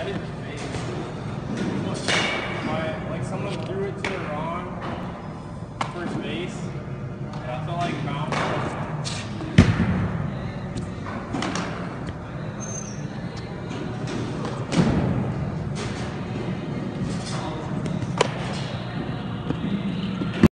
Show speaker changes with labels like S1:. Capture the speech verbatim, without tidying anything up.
S1: I didn't face. My, like someone threw it to the wrong